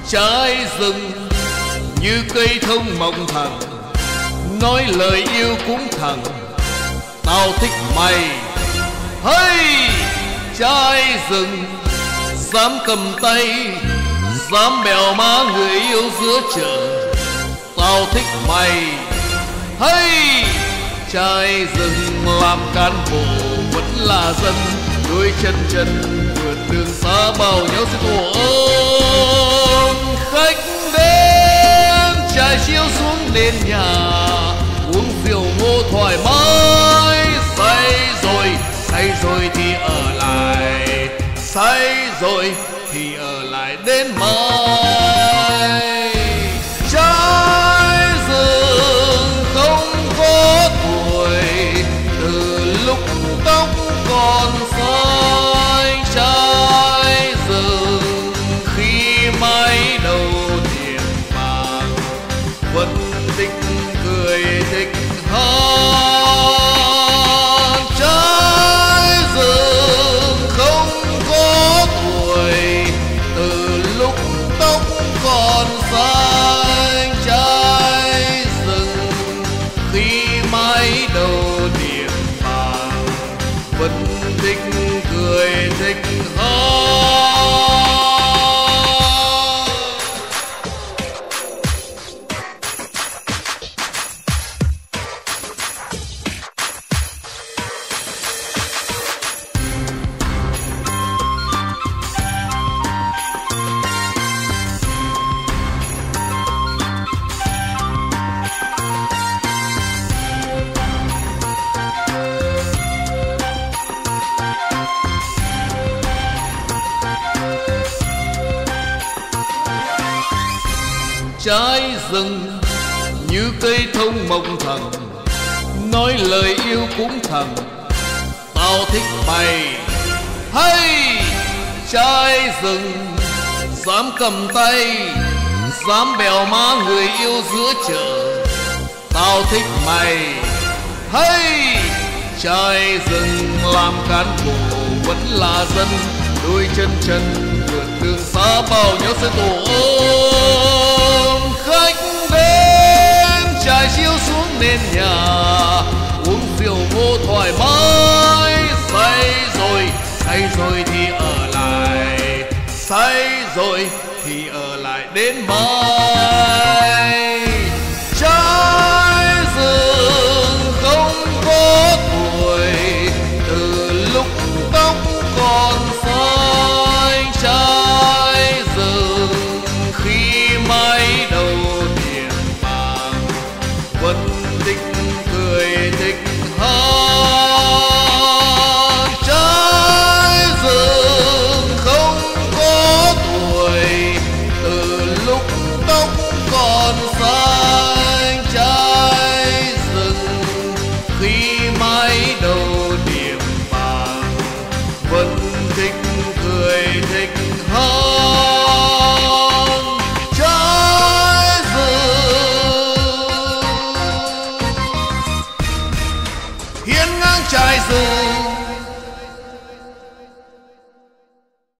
Trái rừng như cây thông mộng thẳng, nói lời yêu cũng thẳng. Tao thích mày. Hey! Trái rừng dám cầm tay, dám bèo má người yêu giữa chợ. Tao thích mày. Hey! Trái rừng làm cán bộ vẫn là dân, đôi chân vượt đường xa bao nhau sẽ tổ ôm. Khách đến trải chiếu xuống nền nhà, uống rượu ngô thoải mái. Say rồi thì ở lại, say rồi thì ở lại đến mai. Trái rừng không có tuổi, từ lúc tóc còn xanh. Trái rừng khi mái đầu tiệm vàng, vẫn thích cười thích hát. Trái rừng không có tuổi, từ lúc tóc còn xanh. Trái rừng khi mái đầu tiệm vàng, vẫn thích cười thích hát. Trái rừng như cây thông mộng thẳng, nói lời yêu cũng thẳng. Tao thích mày. Hey! Trái rừng dám cầm tay, dám bèo má người yêu giữa chợ. Tao thích mày. Hey! Trái rừng làm cán bộ vẫn là dân, đôi chân vượt đường xa bao nhau sẽ tổ ôm. Khách đến trải chiếu xuống nền nhà, uống rượu ngô thoải mái. Say rồi thì ở lại, say rồi thì ở lại đến mai. Trái rừng không có tuổi, từ lúc tóc còn xanh. Trái rừng khi mái đầu tiệm vàng, vẫn thích cười thích hát. Trái rừng không có tuổi, từ lúc tóc còn xanh. Trái rừng khi mái đầu tiệm vàng, vẫn thích cười thích hát. Trái rừng hiên ngang trái rừng.